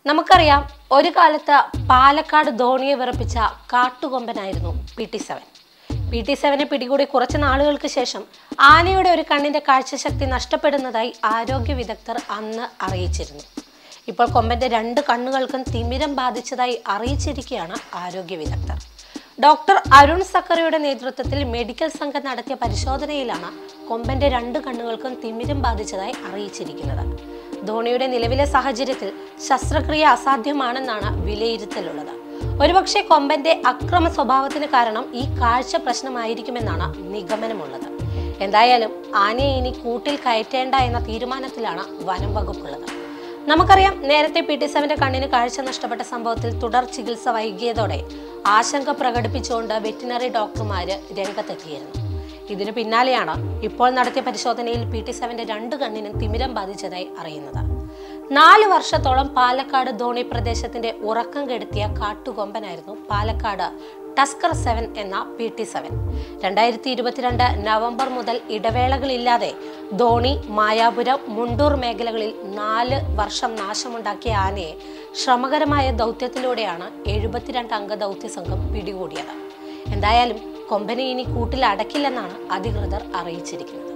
നമുക്കറിയാം, ഒരു കാലത്ത് പാലക്കാട് ധോണിയെ വിറപ്പിച്ച കാട്ടുകൊമ്പനായിരുന്നു PT7. PT7നെ പിടികൂടി കുറച്ച് നാളുകൾക്ക് ശേഷം ആനയുടെ ഒരു കണ്ണിന്റെ കാഴ്ചശക്തി നഷ്ടപ്പെടുന്നതായി ആരോഗ്യ വിദഗ്ധർ അന്ന് അറിയിച്ചിരുന്നു. ഇപ്പോൾ കൊമ്പന്റെ 2 കണ്ണുകൾക്കും തിമിരം ബാധിച്ചതായി അറിയിച്ചിരിക്കുകയാണ് ആരോഗ്യ വിദഗ്ധർ. ഡോക്ടർ അരുൺ സക്കറിയുടെ നേതൃത്വത്തിൽ മെഡിക്കൽ സംഘം നടത്തിയ പരിശോധനയിലാണ് കൊമ്പന്റെ 2 കണ്ണുകൾക്കും തിമിരം ബാധിച്ചതായി അറിയിച്ചിരിക്കുന്നത്. ധോണിയുടെ നിലവിലെ സാഹചര്യത്തിൽ ശസ്ത്രക്രിയ അസാധ്യമാണെന്നാണ് വിലയിരുത്തലുള്ളത്. ഒരുപക്ഷെ കൊമ്പന്റെ അക്രമ സ്വഭാവത്തിന് കാരണം ഈ കാഴ്ച പ്രശ്നമായിരിക്കുമെന്നാണ് നിഗമനമുള്ളത്. എന്തായാലും ആനയെ ഇനി കൂട്ടിൽ കയറ്റേണ്ട എന്ന തീരുമാനത്തിലാണ് വനം വകുപ്പുള്ളത്. നമുക്കറിയാം, നേരത്തെ PT7ന്റെ കണ്ണിന് കാഴ്ച നഷ്ടപ്പെട്ട സംഭവത്തിൽ തുടർ ചികിത്സ വൈകിയതോടെ ആശങ്ക പ്രകടിപ്പിച്ചുകൊണ്ട് വെറ്റിനറി ഡോക്ടർമാര് രംഗത്തെത്തിയിരുന്നു. ഇതിനു പിന്നാലെയാണ് ഇപ്പോൾ നടത്തിയ പരിശോധനയിൽ PT7ന്റെ 2 കണ്ണിനും തിമിരം ബാധിച്ചതായി അറിയുന്നത്. 4 വർഷത്തോളം പാലക്കാട് ധോണി പ്രദേശത്തിന്റെ ഉറക്കം കെടുത്തിയ കാട്ടുകൊമ്പനായിരുന്നു പാലക്കാട് ടസ്കർ 7 എന്ന PT7. 2022 നവംബർ മുതൽ ഇടവേളകളില്ലാതെ ധോണി, മായാപുരം, മുണ്ടൂർ മേഖലകളിൽ 4 വർഷം നാശമുണ്ടാക്കിയ ആനയെ ശ്രമകരമായ ദൗത്യത്തിലൂടെയാണ് 72 അംഗ ദൗത്യ സംഘം പിടികൂടിയത്. എന്തായാലും കൊമ്പനെ ഇനി കൂട്ടിൽ അടക്കില്ലെന്നാണ് അധികൃതർ അറിയിച്ചിരിക്കുന്നത്.